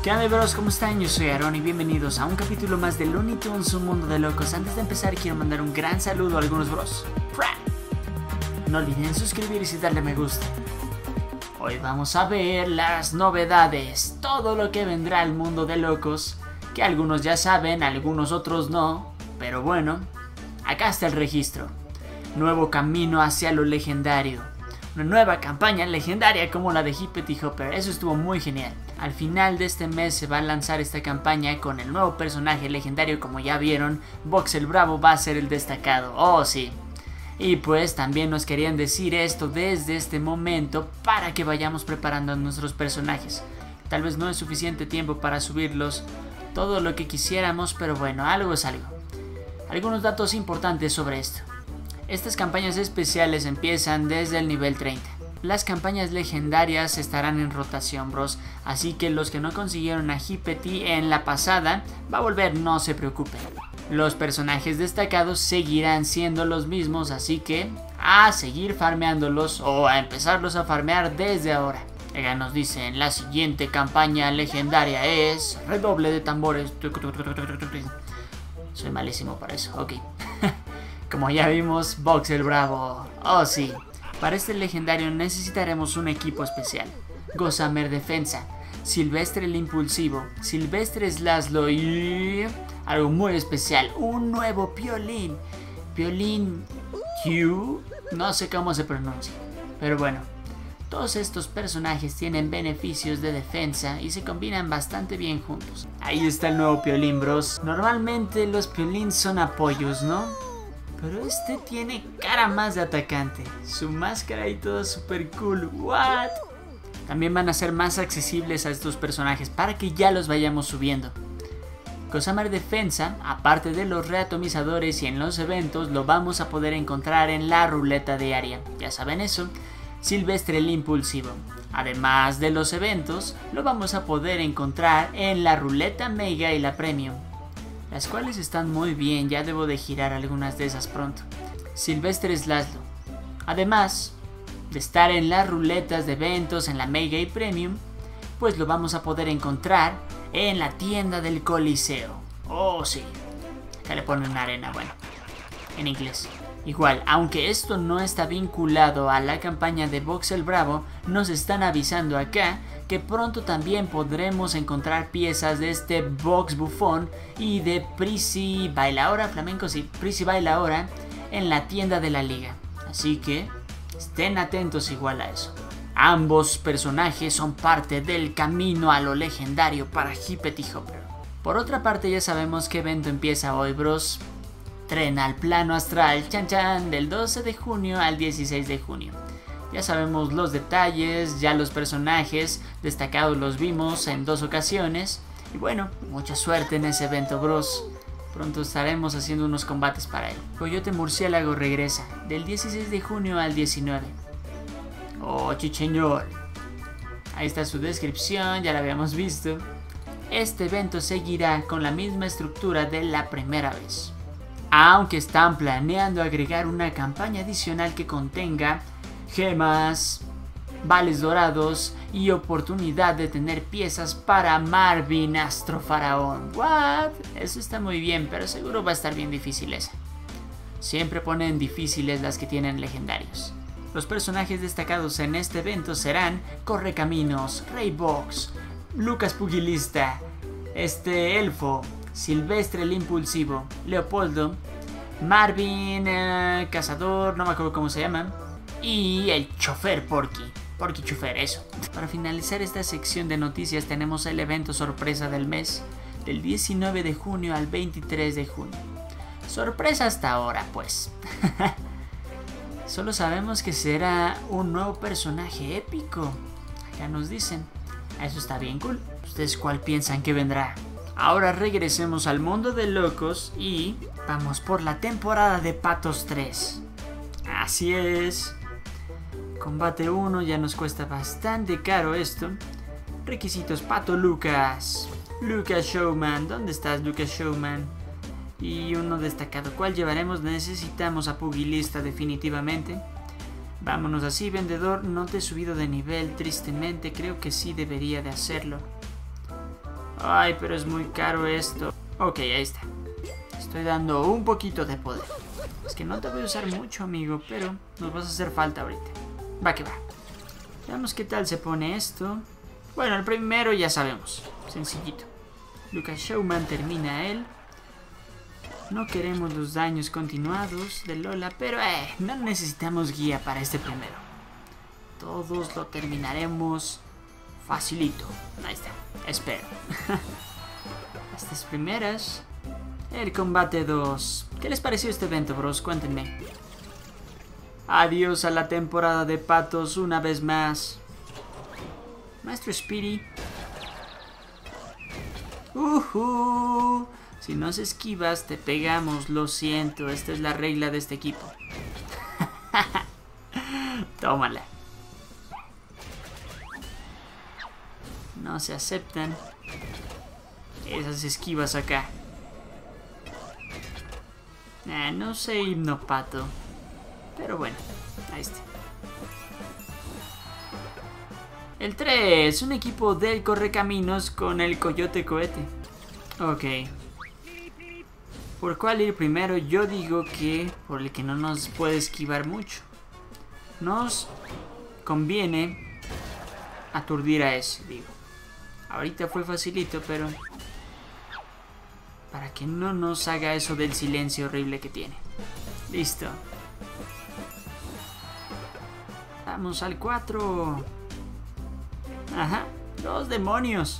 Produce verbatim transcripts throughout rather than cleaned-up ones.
¿Qué onda, bros? ¿Cómo están? Yo soy Aaron y bienvenidos a un capítulo más de Looney Tunes, un mundo de locos. Antes de empezar quiero mandar un gran saludo a algunos bros. No olviden suscribirse y darle me gusta. Hoy vamos a ver las novedades, todo lo que vendrá al mundo de locos, que algunos ya saben, algunos otros no, pero bueno, acá está el registro. Nuevo camino hacia lo legendario. Una nueva campaña legendaria como la de Hippity Hopper, eso estuvo muy genial. Al final de este mes se va a lanzar esta campaña con el nuevo personaje legendario, como ya vieron, Box el Bravo va a ser el destacado, oh sí. Y pues también nos querían decir esto desde este momento para que vayamos preparando a nuestros personajes. Tal vez no es suficiente tiempo para subirlos todo lo que quisiéramos, pero bueno, algo es algo. Algunos datos importantes sobre esto. Estas campañas especiales empiezan desde el nivel treinta. Las campañas legendarias estarán en rotación, bros, así que los que no consiguieron a Hippity en la pasada va a volver, no se preocupen. Los personajes destacados seguirán siendo los mismos, así que a seguir farmeándolos o a empezarlos a farmear desde ahora. Ella nos dice, la siguiente campaña legendaria es redoble de tambores. Soy malísimo para eso, ok. Como ya vimos, Box el Bravo, oh sí. Para este legendario necesitaremos un equipo especial. Gossamer Defensa, Silvestre el Impulsivo, Silvestre Slaslo y... algo muy especial, un nuevo Piolín. Piolín Q, no sé cómo se pronuncia, pero bueno. Todos estos personajes tienen beneficios de defensa y se combinan bastante bien juntos. Ahí está el nuevo Piolín, bros. Normalmente los Piolín son apoyos, ¿no? Pero este tiene cara más de atacante. Su máscara y todo super cool. What? También van a ser más accesibles a estos personajes para que ya los vayamos subiendo. Gossamer Defensa, aparte de los reatomizadores y en los eventos, lo vamos a poder encontrar en la ruleta diaria. Ya saben eso. Silvestre el Impulsivo. Además de los eventos, lo vamos a poder encontrar en la ruleta Mega y la Premium, las cuales están muy bien, ya debo de girar algunas de esas pronto. Silvestre Slaslo. Además de estar en las ruletas de eventos en la Mega y Premium, pues lo vamos a poder encontrar en la tienda del Coliseo. Oh sí, acá le ponen una arena, bueno, en inglés. Igual, aunque esto no está vinculado a la campaña de Box el Bravo, nos están avisando acá que pronto también podremos encontrar piezas de este Box Bufón y de Prissy Bailaora, flamencos y Prissy Bailaora en la tienda de la liga. Así que estén atentos igual a eso. Ambos personajes son parte del camino a lo legendario para Hippity Hopper. Por otra parte, ya sabemos qué evento empieza hoy, bros. Tren al plano astral, chan chan, del doce de junio al dieciséis de junio. Ya sabemos los detalles, ya los personajes destacados los vimos en dos ocasiones. Y bueno, mucha suerte en ese evento, bros. Pronto estaremos haciendo unos combates para él. Coyote Murciélago regresa, del dieciséis de junio al diecinueve. Oh, chicheñol. Ahí está su descripción, ya la habíamos visto. Este evento seguirá con la misma estructura de la primera vez, aunque están planeando agregar una campaña adicional que contenga gemas, vales dorados y oportunidad de tener piezas para Marvin Astrofaraón. What? Eso está muy bien, pero seguro va a estar bien difícil esa. Siempre ponen difíciles las que tienen legendarios. Los personajes destacados en este evento serán Correcaminos, Rey Box, Lucas Pugilista, este Elfo, Silvestre el Impulsivo, Leopoldo, Marvin eh, Cazador, no me acuerdo cómo se llama, y el Chofer Porky, Porky Chofer, eso. Para finalizar esta sección de noticias tenemos el evento sorpresa del mes, del diecinueve de junio al veintitrés de junio. Sorpresa hasta ahora, pues. Solo sabemos que será un nuevo personaje épico. Acá nos dicen. Eso está bien cool. ¿Ustedes cuál piensan que vendrá? Ahora regresemos al mundo de locos y vamos por la temporada de Patos tres. Así es. Combate uno, ya nos cuesta bastante caro esto. Requisitos Pato Lucas. Lucas Showman, ¿dónde estás, Lucas Showman? Y uno destacado, ¿cuál llevaremos? Necesitamos a Pugilista definitivamente. Vámonos así, vendedor, no te he subido de nivel, tristemente, creo que sí debería de hacerlo. Ay, pero es muy caro esto. Ok, ahí está. Estoy dando un poquito de poder. Es que no te voy a usar mucho, amigo, pero nos vas a hacer falta ahorita. Va que va. Veamos qué tal se pone esto. Bueno, el primero ya sabemos. Sencillito. Lucas Showman termina él. No queremos los daños continuados de Lola, pero eh, no necesitamos guía para este primero. Todos lo terminaremos facilito. Ahí está. Espero. Estas primeras. El combate dos. ¿Qué les pareció este evento, bros? Cuéntenme. Adiós a la temporada de patos una vez más. Maestro Speedy. Uh-huh. Si nos esquivas, te pegamos. Lo siento, esta es la regla de este equipo. Tómala. No se aceptan esas esquivas acá. Ah, no sé hipnopato. Pero bueno, ahí está. El tres, un equipo del Correcaminos con el Coyote Cohete. Ok. ¿Por cuál ir primero? Yo digo que por el que no nos puede esquivar mucho. Nos conviene aturdir a ese, digo. Ahorita fue facilito, pero para que no nos haga eso del silencio horrible que tiene. Listo. Vamos al cuatro. Ajá. Los demonios.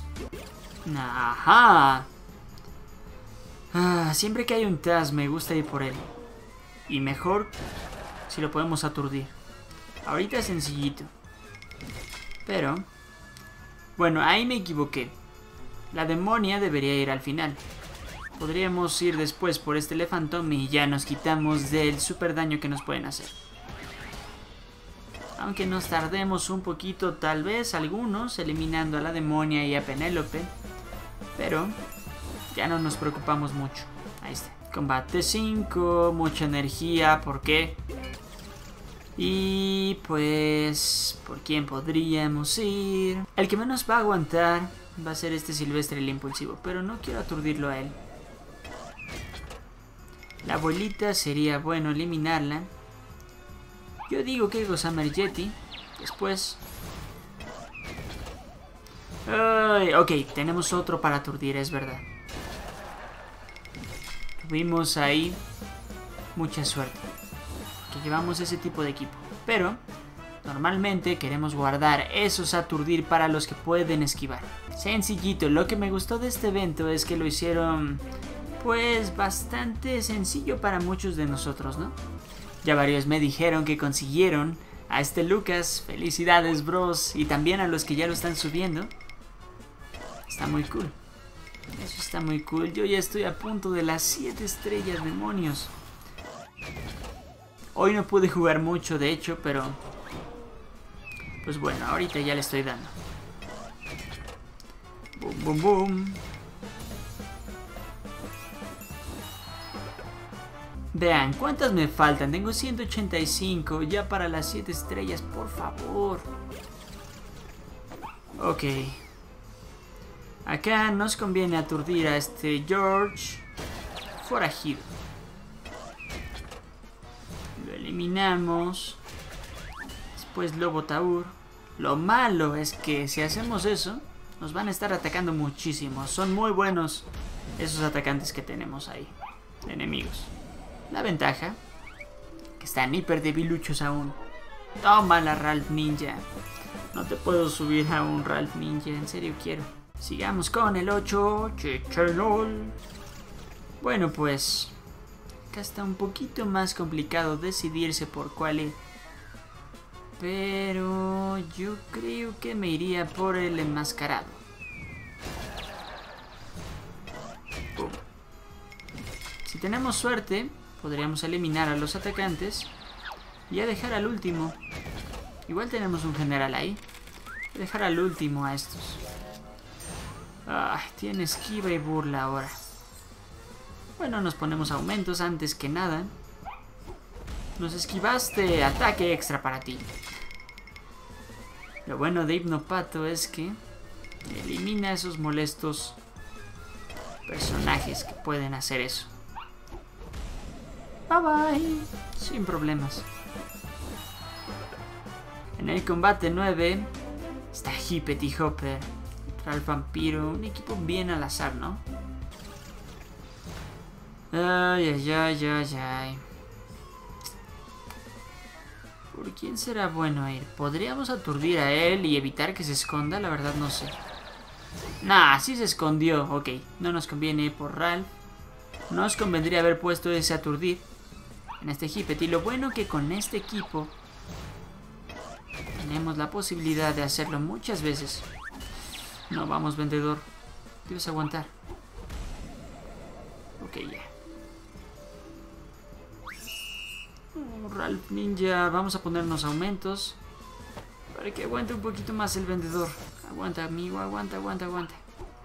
Ajá. Ah, siempre que hay un Taz me gusta ir por él. Y mejor si lo podemos aturdir. Ahorita es sencillito. Pero bueno, ahí me equivoqué. La demonia debería ir al final. Podríamos ir después por este Elefantom y ya nos quitamos del super daño que nos pueden hacer. Aunque nos tardemos un poquito, tal vez algunos, eliminando a la demonia y a Penélope. Pero ya no nos preocupamos mucho. Ahí está. Combate cinco, mucha energía, ¿por qué? Y pues, ¿por quién podríamos ir? El que menos va a aguantar va a ser este Silvestre el Impulsivo, pero no quiero aturdirlo a él. La abuelita sería bueno eliminarla. Yo digo que Gossamer Yeti. Después. Ay, ok, tenemos otro para aturdir, es verdad. Tuvimos ahí mucha suerte. Que llevamos ese tipo de equipo. Pero normalmente queremos guardar esos aturdir para los que pueden esquivar. Sencillito, lo que me gustó de este evento es que lo hicieron pues bastante sencillo para muchos de nosotros, ¿no? Ya varios me dijeron que consiguieron a este Lucas. Felicidades, bros. Y también a los que ya lo están subiendo. Está muy cool. Eso está muy cool. Yo ya estoy a punto de las siete estrellas, demonios. Hoy no pude jugar mucho, de hecho, pero pues bueno, ahorita ya le estoy dando. Boom, boom, boom. Vean, ¿cuántas me faltan? Tengo ciento ochenta y cinco ya para las siete estrellas, por favor. Ok. Acá nos conviene aturdir a este George forajido. Lo eliminamos. Después Lobo Taur. Lo malo es que si hacemos eso, nos van a estar atacando muchísimo. Son muy buenos esos atacantes que tenemos ahí, enemigos. La ventaja, que están hiper debiluchos aún. Tómala, Ralph Ninja. No te puedo subir a un Ralph Ninja, en serio quiero. Sigamos con el ocho. Chichelol. Bueno, pues acá está un poquito más complicado decidirse por cuál ir. Pero yo creo que me iría por el enmascarado. Boom. Si tenemos suerte, podríamos eliminar a los atacantes y a dejar al último. Igual tenemos un general ahí. Dejar al último a estos. Ay, tiene esquiva y burla ahora. Bueno, nos ponemos aumentos antes que nada. Nos esquivaste, ataque extra para ti. Lo bueno de Hipnopato es que elimina esos molestos personajes que pueden hacer eso. Bye bye. Sin problemas. En el combate nueve está Hippety Hopper, Ralph Vampiro, un equipo bien al azar, ¿no? Ay, ay, ay, ay, ay. ¿Por quién será bueno ir? ¿Podríamos aturdir a él y evitar que se esconda? La verdad no sé. Nah, sí se escondió. Ok, no nos conviene ir por Ralph. Nos convendría haber puesto ese aturdir en este Hippety. Lo bueno que con este equipo tenemos la posibilidad de hacerlo muchas veces. No, vamos, vendedor. Debes aguantar. Ok, ya. Oh, Ralph Ninja, vamos a ponernos aumentos para que aguante un poquito más el vendedor. Aguanta, amigo, aguanta, aguanta, aguanta.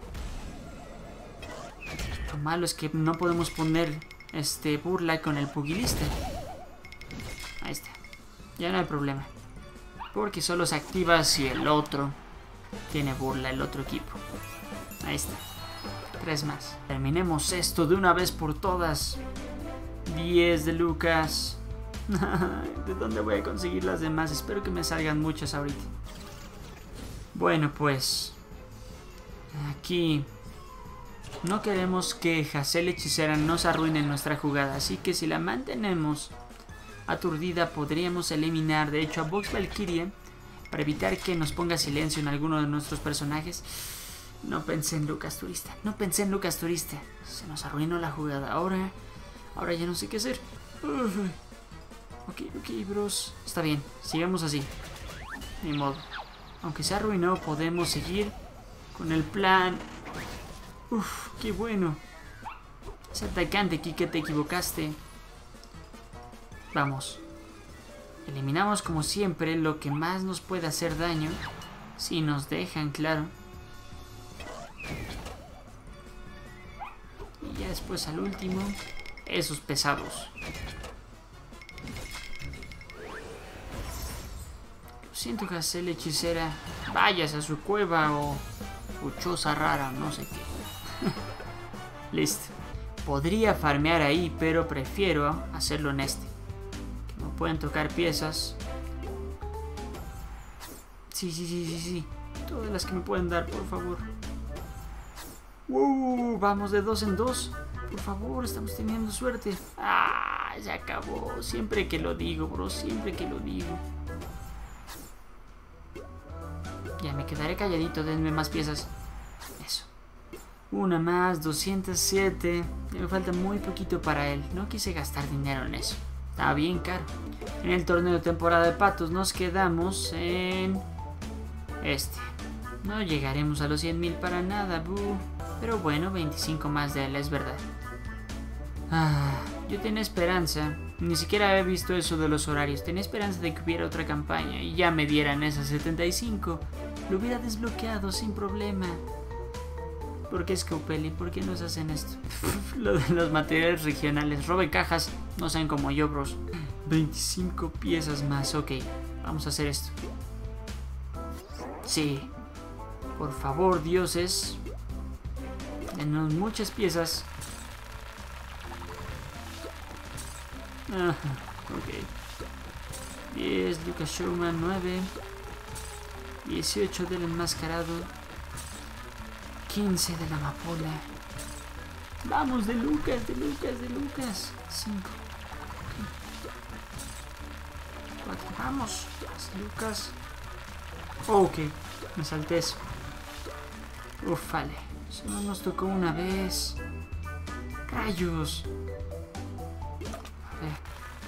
Lo malo es que no podemos poner este burla con el pugilista. Ahí está. Ya no hay problema, porque solo se activa si el otro tiene burla, el otro equipo. Ahí está. Tres más. Terminemos esto de una vez por todas. diez de Lucas. ¿De dónde voy a conseguir las demás? Espero que me salgan muchas ahorita. Bueno, pues aquí no queremos que Hazel Hechicera nos arruine nuestra jugada, así que si la mantenemos aturdida podríamos eliminar de hecho a Vox Valkyrie para evitar que nos ponga silencio en alguno de nuestros personajes. No pensé en Lucas Turista, no pensé en Lucas Turista. Se nos arruinó la jugada. Ahora, ahora ya no sé qué hacer. Uf. Ok, ok, bros. Está bien, sigamos así. Ni modo. Aunque se arruinó, podemos seguir con el plan. Uf, qué bueno. Ese atacante aquí que te equivocaste. Vamos. Eliminamos como siempre lo que más nos puede hacer daño. Si nos dejan, claro. Y ya después al último, esos pesados. Lo siento, Hazel Hechicera. Vayas a su cueva o, o choza rara, no sé qué. Listo. Podría farmear ahí, pero prefiero hacerlo en este. Que me pueden tocar piezas. Sí, sí, sí, sí, sí. Todas las que me pueden dar, por favor. ¡Wow! Vamos de dos en dos. Por favor, estamos teniendo suerte. ¡Ah! Ya acabó. Siempre que lo digo, bro. Siempre que lo digo. Ya me quedaré calladito. Denme más piezas. Eso. Una más. doscientos siete. Ya me falta muy poquito para él. No quise gastar dinero en eso. Está bien caro. En el torneo de temporada de patos nos quedamos en este. No llegaremos a los cien mil para nada, buh. Pero bueno, veinticinco más de él, es verdad. Ah, yo tenía esperanza. Ni siquiera había visto eso de los horarios. Tenía esperanza de que hubiera otra campaña y ya me dieran esas setenta y cinco. Lo hubiera desbloqueado sin problema. ¿Por qué Scopelli? ¿Por qué nos hacen esto? Lo de los materiales regionales. Robe cajas. No sean como yo, bros. veinticinco piezas más. Ok, vamos a hacer esto. Sí. Por favor, dioses. Denos muchas piezas. Ajá, ok. diez, Lucas Showman, nueve. dieciocho del enmascarado. quince de la amapola. Vamos, de Lucas, de Lucas, de Lucas. cinco. Okay. cuatro, vamos. Lucas. Ok, me salté eso. Uf, vale. Solo nos tocó una vez. ¡Rayos! A ver.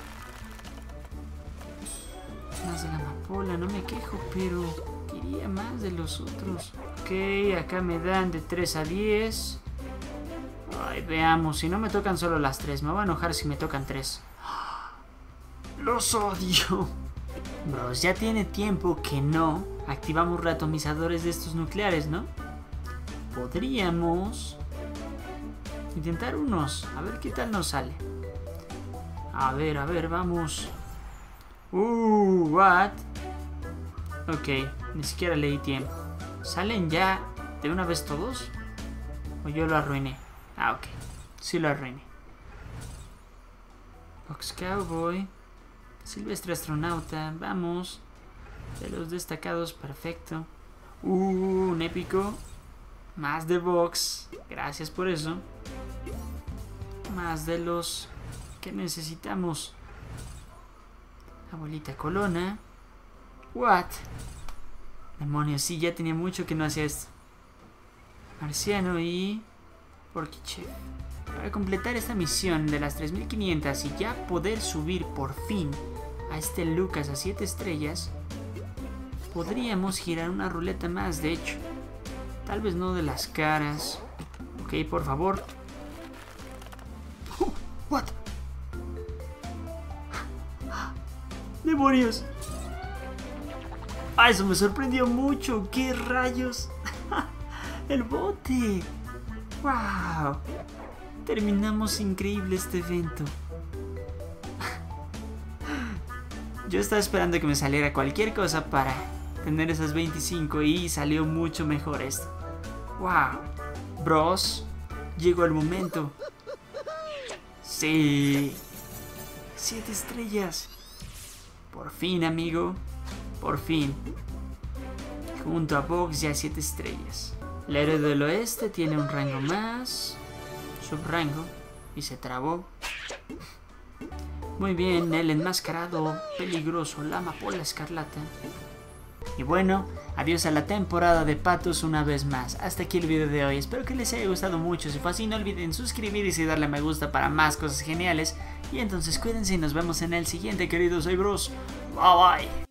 Más de la amapola, no me quejo, pero quería más de los otros. Ok, acá me dan de tres a diez. Ay, veamos, si no me tocan solo las tres. Me voy a enojar si me tocan tres. ¡Los odio! Bros, ya tiene tiempo que no activamos reatomizadores de estos nucleares, ¿no? Podríamos intentar unos. A ver qué tal nos sale. A ver, a ver, vamos. Uh, what? Ok, ni siquiera leí tiempo. ¿Salen ya de una vez todos? ¿O yo lo arruiné? Ah, ok. Sí lo arruiné. Box Cowboy. Silvestre Astronauta. Vamos. De los destacados, perfecto. Uh, un épico. Más de Box. Gracias por eso. Más de los que necesitamos. Abuelita Colona. What? Demonios, sí, ya tenía mucho que no hacía esto. Marciano y Porkychev. Para completar esta misión de las tres mil quinientas y ya poder subir por fin a este Lucas a siete estrellas, podríamos girar una ruleta más, de hecho. Tal vez no de las caras. Ok, por favor. Oh, what? ¡Demonios! ¡Ah, eso me sorprendió mucho! ¡Qué rayos! ¡El bote! ¡Wow! Terminamos increíble este evento. Yo estaba esperando que me saliera cualquier cosa para tener esas veinticinco y salió mucho mejor esto. ¡Wow! Bros, llegó el momento. ¡Sí! ¡Siete estrellas! Por fin, amigo. Por fin. Junto a Box ya siete estrellas. El héroe del oeste tiene un rango más. Subrango. Y se trabó. Muy bien, el enmascarado peligroso, la amapola escarlata. Y bueno, adiós a la temporada de patos una vez más. Hasta aquí el video de hoy, espero que les haya gustado mucho. Si fue así, no olviden suscribirse y darle a me gusta para más cosas geniales. Y entonces cuídense y nos vemos en el siguiente, queridos Bros. Bye bye.